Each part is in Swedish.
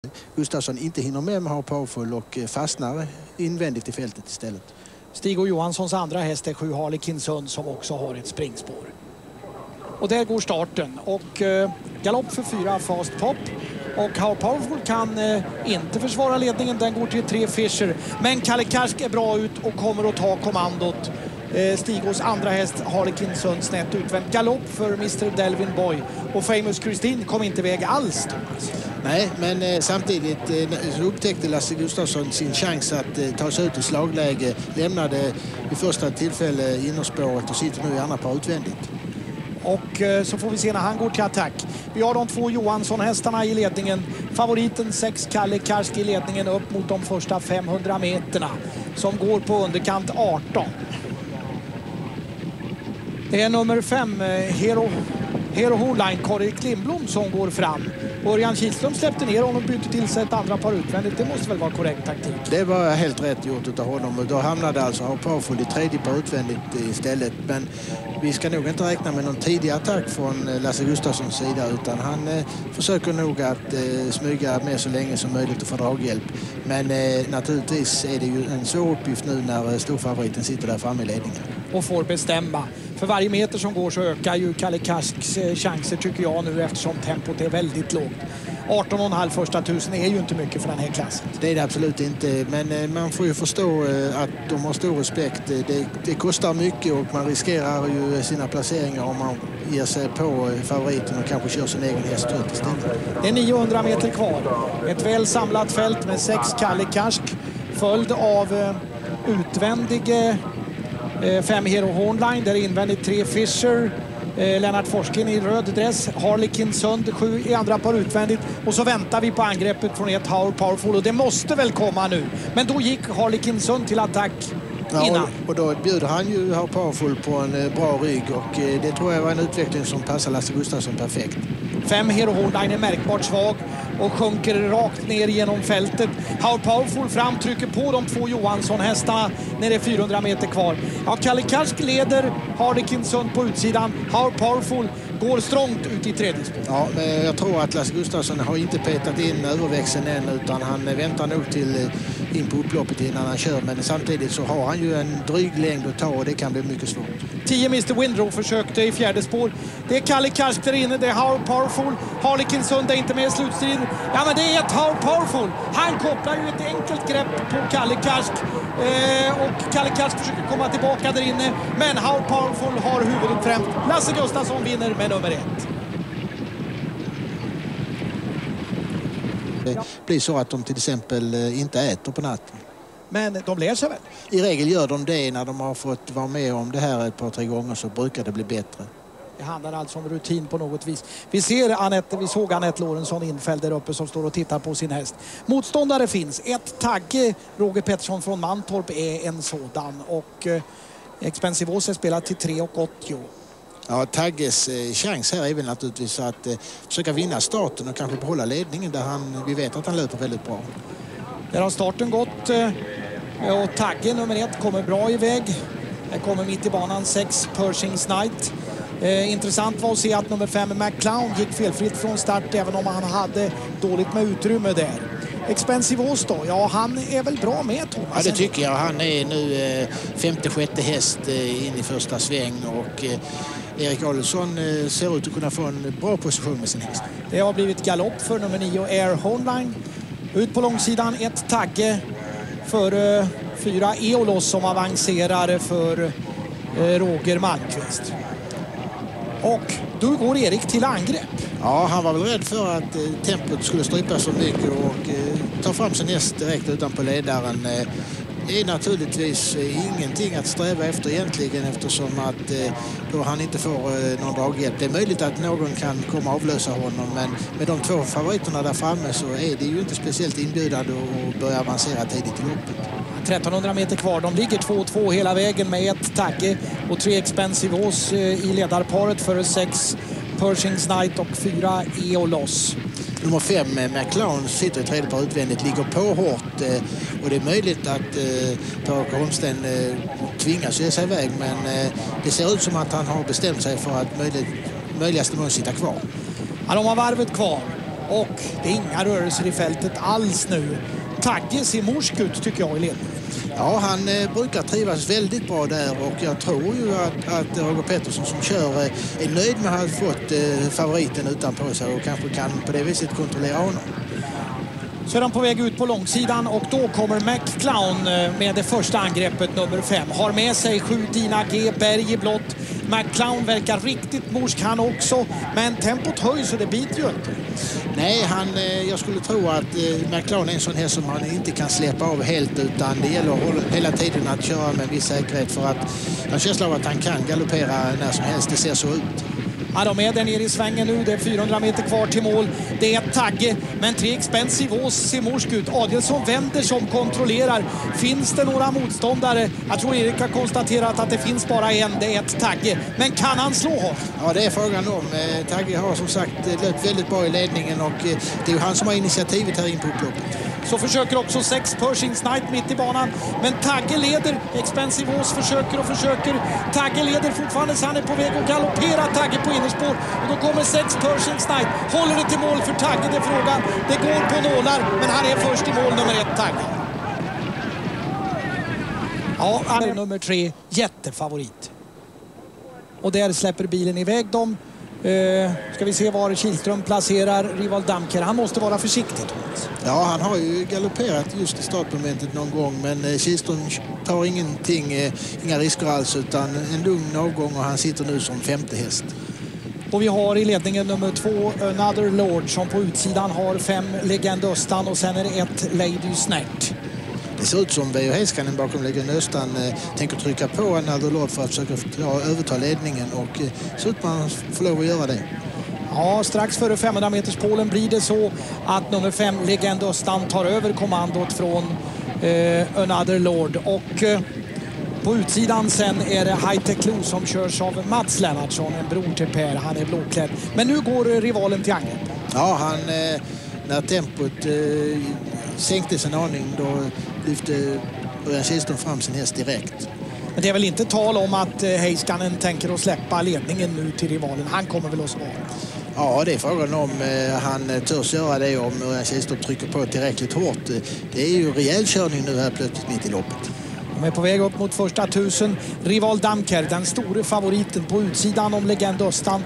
Gustafsson inte hinner med How Powerful och fastnar invändigt i fältet istället. Stig och Johanssons andra häst är 7 Harlekin Sund som också har ett springspår. Och där går starten och galopp för 4 Fast Pop. Och How Powerful kan inte försvara ledningen, den går till 3 Fisher. Men Kalle Karsk är bra ut och kommer att ta kommandot. Stigos andra häst Harlekin Sund snett utvänt. Galopp för Mr. Delvin Boy. Och Famous Christine kom inte iväg alls, Thomas. Nej, men samtidigt upptäckte Lasse Gustafsson sin chans att ta sig ut i slagläge. Lämnade i första tillfälle innerspåret och sitter nu i andra par utvändigt. Och så får vi se när han går till attack. Vi har de 2 Johansson-hästarna i ledningen. Favoriten 6 Kalle Karsk i ledningen upp mot de första 500 meterna. Som går på underkant 18. Det är nummer 5, Hero Hornline, Karl-Erik Lindblom som går fram. Örjan Kihlström släppte ner honom och bytte till sig ett andra par utvändigt. Det måste väl vara korrekt taktik? Det var helt rätt gjort av honom. Och då hamnade alltså How Powerful i tredje par utvändigt istället. Men vi ska nog inte räkna med någon tidig attack från Lasse Gustafssons sida. Utan han försöker nog att smyga med så länge som möjligt och få draghjälp. Men naturligtvis är det ju en svår uppgift nu när storfavoriten sitter där framme i ledningen. Och får bestämma. För varje meter som går så ökar ju Kalle Karsks chanser tycker jag nu eftersom tempot är väldigt lågt. 18,5 första tusen är ju inte mycket för den här klassen. Det är det absolut inte, men man får ju förstå att de har stor respekt. Det kostar mycket och man riskerar ju sina placeringar om man ger sig på favoriten och kanske kör sin egen häst ut istället. Det är 900 meter kvar. Ett väl samlat fält med 6 Kalle Karsk följd av utvändige 5 Hero Hornline, där invändigt 3 Fisher, Lennart Forskin i röd dress, Harlekin Sund 7 i andra par utvändigt och så väntar vi på angreppet från ett How Powerful och det måste väl komma nu. Men då gick Harlekin Sund till attack innan. Och då bjuder han ju How Powerful på en bra rygg och det tror jag var en utveckling som passar Lasse Gustafsson perfekt. 5 Hero Hornline är märkbart svag och sjunker rakt ner genom fältet. How Powerful fram, trycker på de 2 Johansson-hästarna när det är 400 meter kvar. Ja, Kalle Karsk leder, Harlekin Sund på utsidan. How Powerful går strångt ut i tredje spår. Ja, men jag tror att Lasse Gustafsson har inte petat in överväxeln än utan han väntar nog till in på upploppet innan han kör. Men samtidigt så har han ju en dryg längd att ta och det kan bli mycket svårt. 10 Mr. Windrow försökte i fjärde spår. Det är Kalle Karsk där inne, det är How Powerful. Harlekin Sund är inte med i slutstriden. Ja, men det är ett How Powerful. Han kopplar ju ett enkelt grepp på Kalle Karsk. Och Kalle Karsk försöker komma tillbaka där inne. Men How Powerful har huvudet främst. Lasse Gustafsson vinner med nummer 1. Det blir så att de till exempel inte äter på natten. Men de lär sig väl? I regel gör de det när de har fått vara med om det här ett par, 3 gånger så brukar det bli bättre. Det handlar alltså om rutin på något vis. Vi såg Anette Lorentzon infälld där uppe som står och tittar på sin häst. Motståndare finns. Ett Tagge, Roger Pettersson från Mantorp är en sådan. Och Expensive Åse spelar till 3,80. Ja, Tagges chans här är väl naturligtvis att försöka vinna starten och kanske behålla ledningen där vi vet att han löper väldigt bra. Där har starten gått och Tagge nummer 1 kommer bra iväg. Här kommer mitt i banan 6 Pershing's Night. Intressant var att se att nummer 5 McClown gick felfritt från start även om han hade dåligt med utrymme där. Expensive Ås då, ja han är väl bra med Thomas? Ja det tycker jag, han är nu 5:e häst in i första sväng och Erik Adelsson ser ut att kunna få en bra position med sin häst. Det har blivit galopp för nummer 9 Air Hornline. Ut på långsidan 1 Tagge för 4 Eolos som avancerar för Roger Malmqvist. Och då går Erik till angrepp. Ja, han var väl rädd för att tempot skulle strypas så mycket och ta fram sin häst direkt utanpå ledaren. Det är naturligtvis ingenting att sträva efter egentligen eftersom att då han inte får någon draghjälp. Det är möjligt att någon kan komma och avlösa honom men med de 2 favoriterna där framme så är det ju inte speciellt inbjudande att börja avancera tidigt i loppet. 1300 meter kvar. De ligger 2-2 hela vägen med 1 Tagge och 3 Expensive Ås i ledarparet för 6 Pershing's Night och 4 Eolos. Nummer 5 McClown sitter i tredje par utvändigt, ligger på hårt och det är möjligt att Per-Åke Holmsten tvingas ge sig iväg men det ser ut som att han har bestämt sig för att möjligaste mån sitta kvar. Ja, de har varvet kvar Och det är inga rörelser i fältet alls nu. Tagge ser morsk ut tycker jag i ledningen. Ja, han brukar trivas väldigt bra där och jag tror ju att Roger Pettersson som kör är nöjd med att ha fått favoriten utanpå sig och kanske kan på det viset kontrollera honom. Så är de på väg ut på långsidan och då kommer McClown med det första angreppet, nummer 5. Har med sig 7 Dina G. Berg i blått. McClown verkar riktigt morsk han också, men tempot höjs och det biter ju inte. Nej, jag skulle tro att McClown är en sån här som man inte kan släppa av helt, utan det gäller hela tiden att köra med viss säkerhet för att jag har känslan av att han kan galoppera när som helst, det ser så ut. Ja, de är där nere i svängen nu. Det är 400 meter kvar till mål. Det är Tagge, men 3 Expensive Ås ser morsk ut. Adielsson vänder som kontrollerar. Finns det några motståndare? Jag tror Erik har konstaterat att det finns bara en. Det är ett Tagge. Men kan han slå honom? Ja, det är frågan om. Tagge har som sagt löpt väldigt bra i ledningen och det är ju han som har initiativet här in på upploppet. Så försöker också 6 Pershing Knight mitt i banan. Men Tagge leder. Expensive Ås försöker. Tagge leder fortfarande så han är på väg att galoppera Tagge på innerspår. Och då kommer 6 Pershing Knight. Håller det till mål för Tagge, det är frågan. Det går på nålar, men han är först i mål, nummer 1 Tagge. Ja, han är nummer 3. Jättefavorit. Och där släpper bilen iväg dem. Ska vi se var Kihlström placerar Rival Damker. Han måste vara försiktig. Ja, han har ju galopperat just i startmomentet någon gång, men Kihlström tar inga risker alls utan en lugn avgång och han sitter nu som 5:e häst. Och vi har i ledningen nummer 2 Another Lord som på utsidan har 5 Legend Östan och sen är det 1 Lady Snert. Det ser ut som Veijo Heiskanen bakom Legend Östan tänker trycka på Another Lord för att försöka överta ledningen och så ut man får lov att göra det. Ja, strax före 500 meters polen blir det så att nummer 5 Legend Östan tar över kommandot från Another Lord och på utsidan sen är det High Tech Clue som körs av Mats Lennartsson, en bror till Per. Han är blåklädd. Men nu går rivalen till angrepp. Ja, när tempot sänktes en aning då lyfte Örjan Kihlström fram sin häst direkt. Men det är väl inte tal om att Heiskanen tänker att släppa ledningen nu till rivalen. Han kommer väl att svara. Ja, det är frågan om han törs göra det om Örjan Kihlström trycker på tillräckligt hårt. Det är ju rejäl körning nu här plötsligt mitt i loppet. De är på väg upp mot första 1000. Rival Damker, den store favoriten på utsidan om Legend Östan.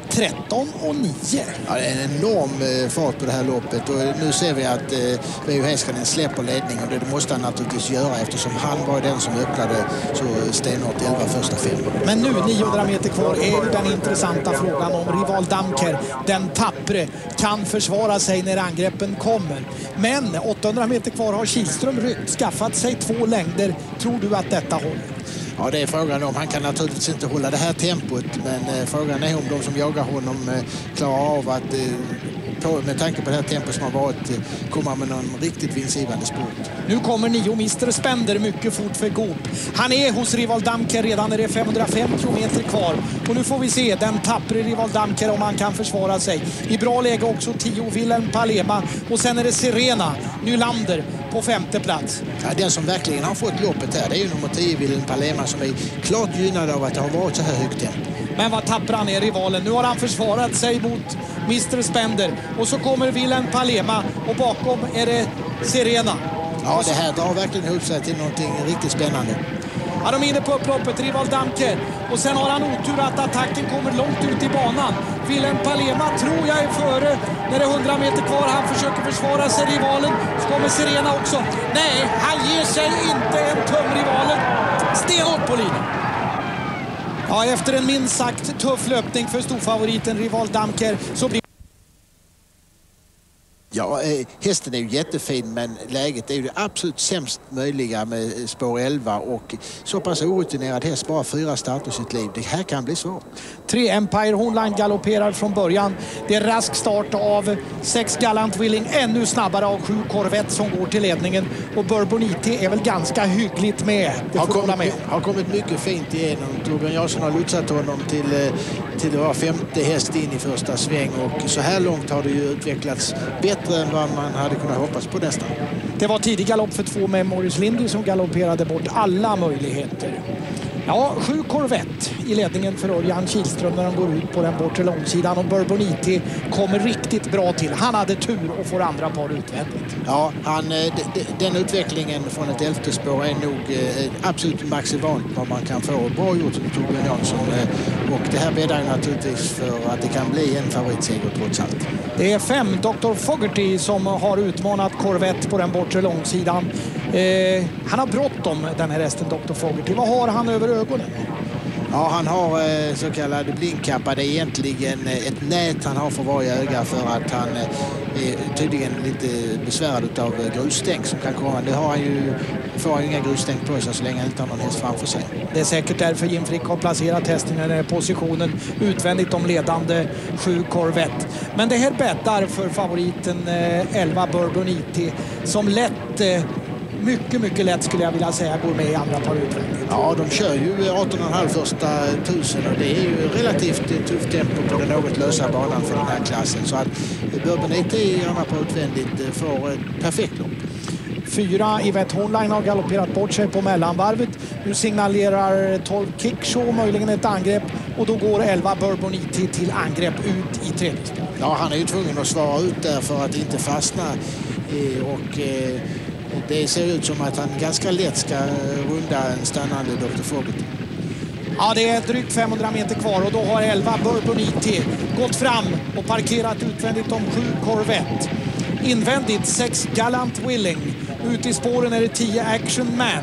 13,9. Ja, det är en enorm fart på det här loppet och nu ser vi att Veijo Heiskanen släpper ledningen och det måste han naturligtvis göra eftersom han var den som öppnade så stenhårt 11 första 5. Men nu 900 meter kvar är ju den intressanta frågan om Rival Damker, den tappre, kan försvara sig när angreppen kommer. Men 800 meter kvar har Kihlström skaffat sig 2 längder. Tror du att detta håller? Ja, det är frågan om. Han kan naturligtvis inte hålla det här tempot, men frågan är om de som jagar honom klarar av att med tanke på det här tempot som har varit komma med någon riktigt vinstgivande spurt. Nu kommer 9 Mr. Spender mycket fort för Goop. Han är hos Rival Damker redan när det är 505 kilometer kvar. Och nu får vi se den tappre Rival Damker om han kan försvara sig. I bra läge också 10 Wilhelm Palema. Och sen är det Serena Nylander på 5:e plats. Ja, den som verkligen har fått loppet här, det är ju nummer 10 Wilhelm Palema som är klart gynnad av att det har varit så här högt tempo. Men vad tappar han är rivalen. Nu har han försvarat sig mot Mr. Spender. Och så kommer Wilhelm Palema och bakom är det Serena. Ja, det här drar verkligen ihop sig till någonting riktigt spännande. Ja, de är inne på upploppet, Rival Damker. Och sen har han otur att attacken kommer långt ut i banan. Wilhelm Palema tror jag är före när det är 100 meter kvar. Han försöker försvara sig, rivalen. Så kommer Serena också. Nej, han ger sig inte en tum, rivalen. Stenhårt på linjen. Ja, efter en minst sagt tuff löpning för storfavoriten Rival Damker så blir... Ja, hästen är ju jättefin, men läget är ju det absolut sämst möjliga med spår 11 och så pass orutinerad häst, bara 4 starter i sitt liv. Det här kan bli svårt. 3 Empire Hornline galopperar från början. Det är rask start av 6 Gallant Willing, ännu snabbare av 7 Corvette som går till ledningen. Och Bourbonite är väl ganska hyggligt med. Det har kommit mycket fint igenom. Torbjörn Jansson har lutsat honom till det var 5:e häst in i första sväng och så här långt har det ju utvecklats bättre än vad man hade kunnat hoppas på nästan. Det var tidig galopp för 2 med Morris Lindy som galopperade bort alla möjligheter. Ja, 7 Corvette i ledningen för Örjan Kihlström när de går ut på den bortre långsidan. Och Bourboniti kommer riktigt bra till. Han hade tur och får andra par utvändigt. Ja, den utvecklingen från ett 11:e spår är nog absolut maximalt vad man kan få. Bra gjort av Torbjörn Jansson. Och det här bäddar naturligtvis för att det kan bli en favoritseger trots allt. Det är 5 Dr. Fogerty som har utmanat Corvette på den bortre långsidan. Han har bråttom, den här hästen Dr. Fogerty. Vad har han över ögonen? Ja, han har så kallade blinkkappa. Det är egentligen ett nät han har för varje öga för att han är tydligen lite besvärad av grusstänk som kan komma. Det har han ju, får han ju inga grusstänk på sig så länge han inte har någon häst framför sig. Det är säkert därför Jim Frick har placerat hästen i den här positionen utvändigt om ledande 7 Corvette. Men det här bäddar för favoriten 11 Bourboniti som lätt... Mycket lätt skulle jag vilja säga går med i andra par utvändigt. Ja, de kör ju 18,5 första tusen och det är ju relativt tufft tempo på den något lösa banan för den här klassen. Så att Bourboniti i andra par utvändigt får ett perfekt lopp. 4 Yvette Hornline har galopperat bort sig på mellanvarvet. Nu signalerar 12 Kickshaw möjligen ett angrepp och då går 11 Bourboniti till angrepp ut i tredje spår. Ja, han är ju tvungen att svara ut där för att inte fastna och... Det ser ut som att han ganska lätt ska runda en stannande Dr. Fogerty. Ja, det är drygt 500 meter kvar och då har 11 Bourboniti gått fram och parkerat utvändigt om 7 Corvette. Invändigt 6 Gallant Willing. Ute i spåren är det 10 Action Man.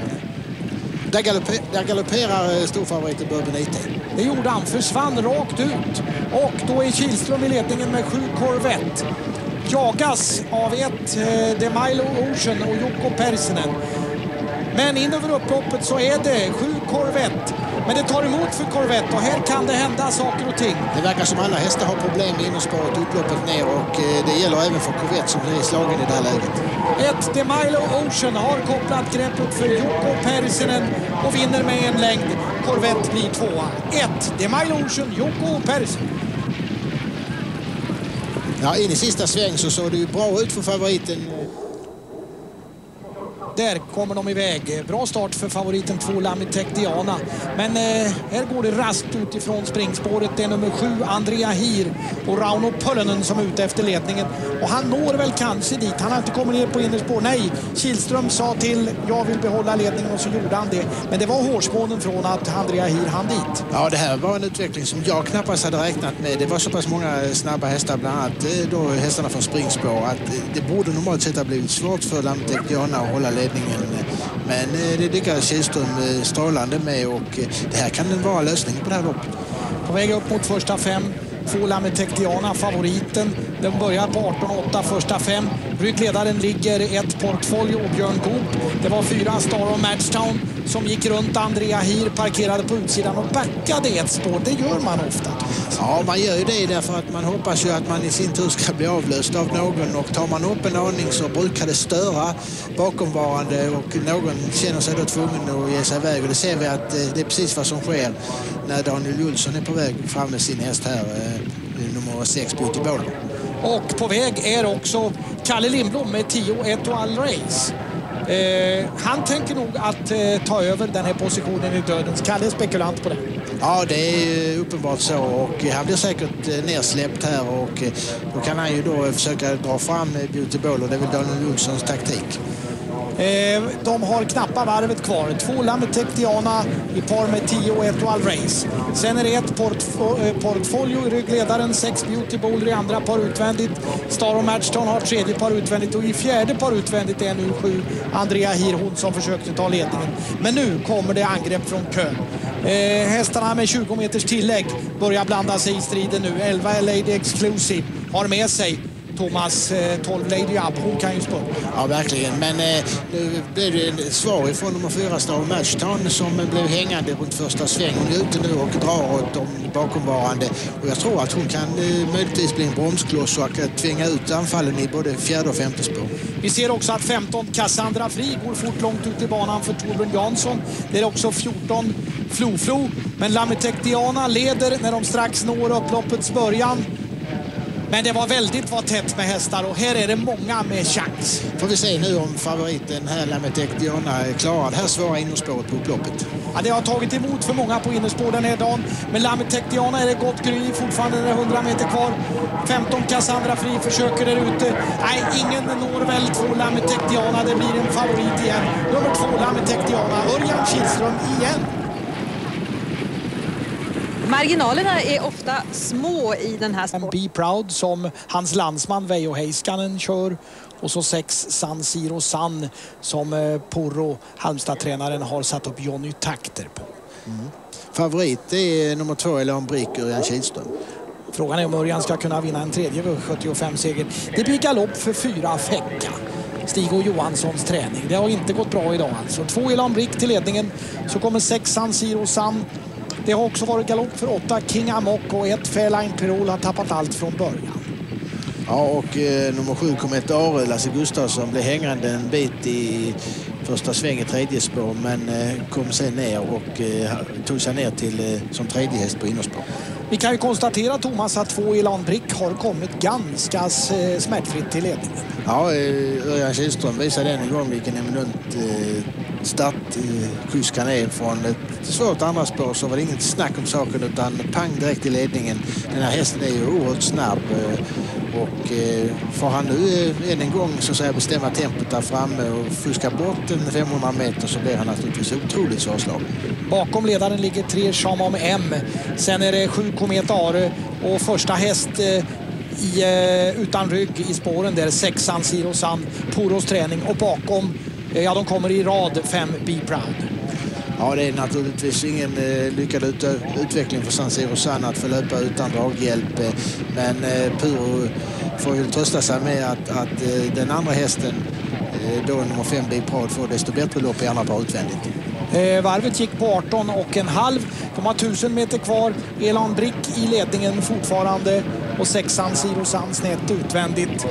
Där galopperar storfavoriten Bourboniti. Det gjorde han, försvann rakt ut. Och då är Kihlström i ledningen med 7 Corvette. Jagas av ett De Milo Ocean och Jukko Persinen. Men in över upploppet så är det 7 Corvette. Men det tar emot för Corvette och här kan det hända saker och ting. Det verkar som alla hästar har problem med innerspåret, upploppet ner och det gäller även för Corvette som är slagen i det här läget. Ett De Milo Ocean har kopplat greppet för Jukko Persinen och vinner med en längd. Corvette blir tvåa. 1 De Milo Ocean, Jukko Persinen. Ja, in i sista sväng så såg det ju bra ut för favoriten. Där kommer de iväg. Bra start för favoriten 2 Lamitech Diana. Men här går det raskt utifrån springspåret. Det är nummer 7 Andrea Hir och Rauno Pöllönen som är ute efter ledningen. Och han når väl kanske dit. Han har inte kommit ner på innerspår. Nej, Kihlström sa till jag vill behålla ledningen och så gjorde han det. Men det var hårsmånen från att Andrea Hir hann dit. Ja, det här var en utveckling som jag knappast hade räknat med. Det var så pass många snabba hästar, bland annat då hästarna från springspår, att det borde normalt sett ha blivit svårt för Lamitech Diana att hålla ledningen. Men det lyckades Kihlström strålande med och det här kan vara lösningen på det här loppet. På väg upp mot första 5. 2 Lamitech Diana, favoriten. Den börjar på 18,8 första 5. Ryggledaren ligger 1 Portfolio och Björn Goop. Det var 4 Star of Matchtown som gick runt Andrea Hir, parkerade på utsidan och backade ett spår. Det gör man ofta. Ja, man gör ju det därför att man hoppas ju att man i sin tur ska bli avlöst av någon och tar man upp en aning så brukar det störa bakomvarande och någon känner sig då tvungen att ge sig iväg och det ser vi att det är precis vad som sker när Daniel Julsson är på väg fram med sin häst här, nummer 6 Beauty Ball. Och på väg är också Kalle Lindblom med 10 Etoile Race. Han tänker nog att ta över den här positionen i dödens. Kalle är spekulant på det. Ja, det är uppenbart så och han blir säkert nersläppt här och då kan han ju då försöka dra fram Beauty Ball och det är väl Daniel Olssons taktik. De har knappa varvet kvar. 2 Lamitech Diana i par med 10 Etoile Race. Sen är det 1 Portfolio i ryggledaren, 6 Beauty Bowl i andra par utvändigt. Star of Matchtown har tredje par utvändigt och i fjärde par utvändigt är nu 7 Andrea Hir, hon som försökte ta ledningen. Men nu kommer det angrepp från kön. Hästarna med 20 meters tillägg börjar blanda sig i striden nu. 11 Lady Exclusive har med sig Thomas 12 Lady Up, hon kan ju spå. Ja, verkligen. Men nu blev det en svar ifrån nummer 4 Star of Matchtown som blev hängande runt första sväng. Hon är ute nu och drar åt de bakomvarande. Och jag tror att hon kan möjligtvis bli en bromskloss och tvinga ut anfallen i både fjärde och femte spår. Vi ser också att 15 Cassandra Fri går fort långt ut i banan för Torbjörn Jansson. Det är också 14 Flo. Men Lamitech Diana leder när de strax når upploppets början. Men det var tätt med hästar och här är det många med chans. Får vi se nu om favoriten här, Lametec Diana, klarar det här svåra innerspåret på upploppet. Ja, det har tagit emot för många på innerspår den här dagen. Men Lametec Diana är det gott gry, fortfarande är det 100 meter kvar. 15 Cassandra Fri försöker där ute. Nej, ingen når väl 2 Lametec Diana. Det blir en favorit igen. Nummer 2 Lametec Diana, Örjan Kihlström igen. Marginalerna är ofta små i den här sporten. Be Proud som hans landsman Veijo Heiskanen kör. Och så 6 San Siro San som Porro, Halmstad-tränaren, har satt upp Johnny Takter på. Favorit är nummer 2 Elan Brick, Örjan Kihlström. Frågan är om Örjan ska kunna vinna en tredje 75-seger. Det blir galopp för 4 Fäcka. Stig och Johanssons träning. Det har inte gått bra idag alltså. 2 Elan Brick till ledningen. Så kommer 6 San Siro San. Det har också varit galopp för 8 King Amok och 1 Fairline Perol har tappat allt från början. Ja, och nummer 7 kom ett Are, Lasse Gustafsson, blev hängande en bit i första sväng i tredje spår, men kom sen ner och tog sig ner till som tredje häst på innerspår. Vi kan ju konstatera, Thomas, att 2 Elan Brick har kommit ganska smärtfritt till ledningen. Ja, Örjan Kihlström visade än en gång vilken eminent startkusk han är. Från ett svårt andra spår så var det inget snack om saken, utan pang direkt i ledningen. Den här hästen är ju oerhört snabb och får han nu en gång så att säga bestämma tempot där framme och fuska bort en 500 meter så blir han naturligtvis otroligt svårslagen. Bakom ledaren ligger 3 Shamam M. Sen är det 7 Komet Are och första häst utan rygg i spåren där 6 San Siro San, Poros träning, och bakom de kommer i rad 5 Be Proud. Ja, det är naturligtvis ingen lyckad utveckling för San Siro San att få löpa utan draghjälp, men Puro får ju trösta sig med att den andra hästen, då nummer 5 Be Proud, får desto bättre lopp i andra par utvändigt. Varvet gick på 18,5. De har 1000 meter kvar. Elan Brick i ledningen fortfarande och 6 San Siro San snett utvändigt.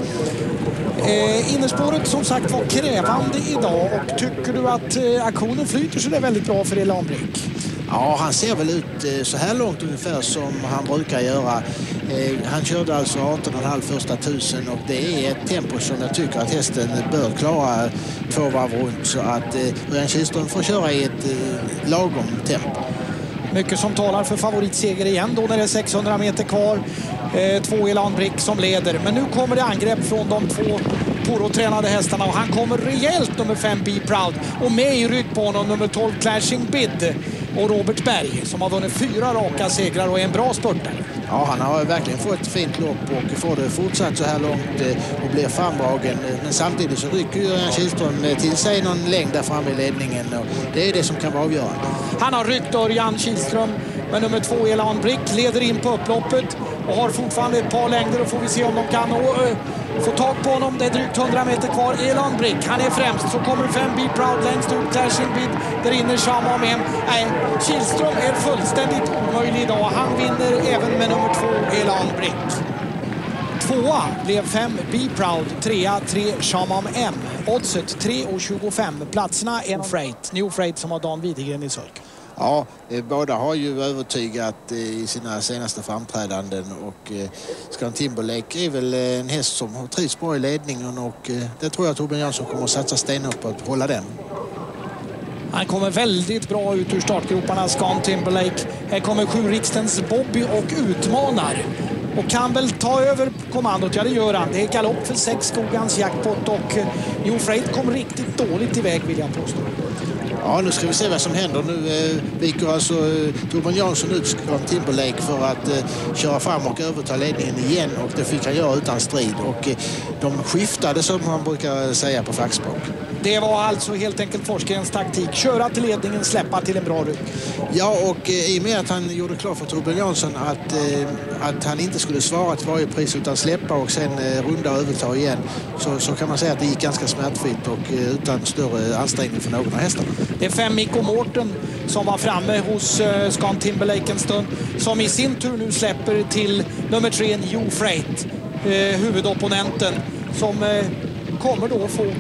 Innerspåret som sagt var krävande idag, och tycker du att aktionen flyter så det är väldigt bra för Elan Brick? Ja, han ser väl ut så här långt ungefär som han brukar göra. Han körde alltså 18,5 första 1000 och det är ett tempo som jag tycker att hästen bör klara 2 varv runt, så att Örjan Kihlström får köra i ett lagom tempo. Mycket som talar för favoritseger igen då när det är 600 meter kvar. 2 Elan Brick som leder, men nu kommer det angrepp från de 2 Poro-tränade hästarna och han kommer rejält nummer 5 Be Proud och med i rygg på honom nummer 12 Clashing Bid och Robert Berg som har vunnit 4 raka segrar och är en bra spurtare. Ja, han har verkligen fått ett fint lopp och får det fortsatt så här långt och blir framdragen, men samtidigt så rycker Örjan Kihlström till sig någon längd där framme i ledningen och det är det som kan vara avgörande. Han har ryckt Örjan Kihlström, men nummer 2 Elan Brick leder in på upploppet och har fortfarande ett par längder och får vi se om de kan få tag på honom. Det är drygt 100 meter kvar. Elan Brick, han är främst. Så kommer 5 Be Proud längst ut. Clashing Bid, där inne Shamam M. Nej, Kihlström är fullständigt omöjlig idag. Han vinner även med nummer 2 Elan Brick. 2 blev 5 Be Proud, 3 Shamam M. Oddset 3,25. Platserna är New Freight som har Dan Widegren i sulk. Ja, båda har ju övertygat i sina senaste framträdanden och Scan Timberlake är väl en häst som har trivs bra i ledningen och det tror jag att Torbjörn Jansson kommer att satsa stenhårt på att hålla den. Han kommer väldigt bra ut ur startgroparna, Scan Timberlake. Här kommer 7 Rikstens Bobby och utmanar. Och kan väl ta över kommandot, ja det gör han. Det är galopp för 6 Skogans jackpot och New Freight kom riktigt dåligt iväg vill jag påstå. Ja, nu ska vi se vad som händer. Nu viker alltså Torbjörn Jansson ut Scan Timberlake för att köra fram och överta ledningen igen och det fick han göra utan strid och de skiftade som man brukar säga på fackspråk. Det var alltså helt enkelt Forsgrens taktik. Köra till ledningen, släppa till en bra rygg. Ja, och i och med att han gjorde klart för Torbjörn Jansson att han inte skulle svara till varje pris utan släppa och sen runda och överta igen så kan man säga att det gick ganska smärtfritt och utan större ansträngning för någon av hästarna. Det är 5 Mikko Mårten som var framme hos Scan Timberlake en stund som i sin tur nu släpper till nummer 3 New Freight, huvudopponenten som kommer då få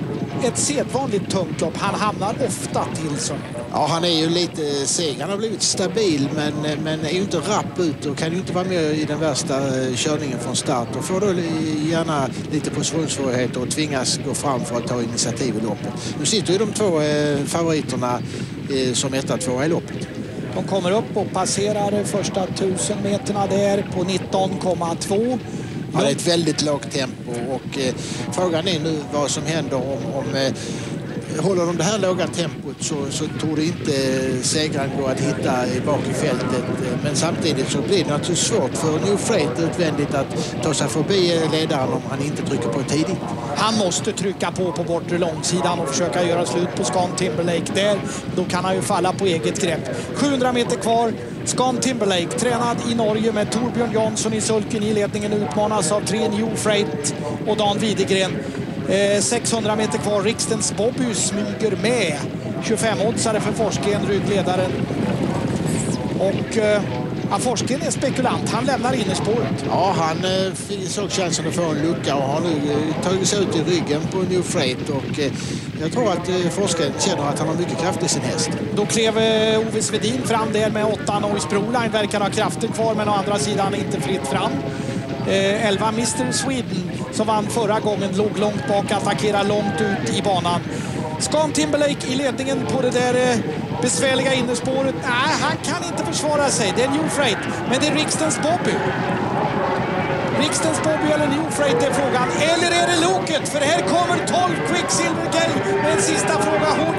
ett sedvanligt tungt lopp. Han hamnar ofta till så. Ja, han är ju lite seg. Han har blivit stabil men är ju inte rapp ut och kan ju inte vara med i den värsta körningen från start. Och får då gärna lite positionssvårigheter och tvingas gå fram för att ta initiativ i loppet. Nu sitter ju de två favoriterna som 1-2 i loppet. De kommer upp och passerar första 1000 meterna där på 19,2. Ja, det är ett väldigt lågt tempo och frågan är nu vad som händer om håller de det här låga tempot så tror det inte segraren går att hitta bak i fältet. Men samtidigt så blir det naturligtvis svårt för New Freight utvändigt att ta sig förbi ledaren om han inte trycker på tidigt. Han måste trycka på bortre långsidan och försöka göra slut på Scan Timberlake där. Då kan han ju falla på eget grepp. 700 meter kvar. Scan Timberlake, tränad i Norge med Torbjörn Jansson i sulken i ledningen, utmanas av 3 New Freight och Dan Widegren. 600 meter kvar. Rikstens Bobby smyger med. 25-oddsare för Forsgren, ryggledaren. Och Forsgren är spekulant. Han lämnar innerspåret. Ja, han såg chansen att få en lucka och har nu tagit sig ut i ryggen på New Freight. Och jag tror att Forsgren känner att han har mycket kraft i sin häst. Då klev Ove Svedin fram där med 8 Noise Broline. Verkar ha krafter kvar, men å andra sidan inte fritt fram. 11 Mr. Sweden som vann förra gången låg långt bak, attackerar långt ut i banan. Scan Timberlake i ledningen på det där besvärliga innerspåret. Nej, han kan inte försvara sig. Det är New Freight, men det är Rikstens Bobby. Rikstens Bobby eller New Freight är frågan. Eller är det loket? För här kommer 12 Quicksilver Gay med en sista fråga.